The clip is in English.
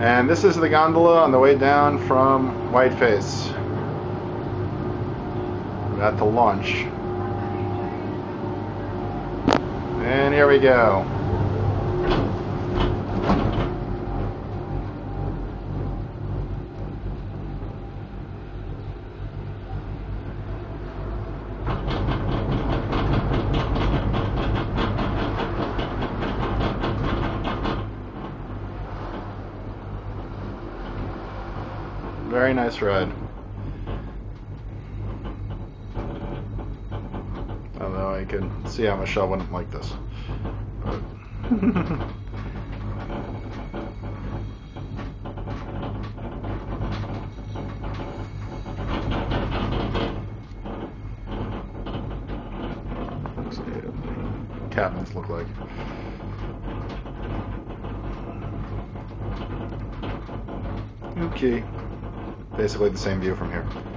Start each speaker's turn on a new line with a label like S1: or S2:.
S1: And this is the gondola on the way down from Whiteface. We're at the launch. And here we go. Very nice ride. Although I can see how Michelle wouldn't like this. Let's see what the cabinets look like. Okay. Basically the same view from here.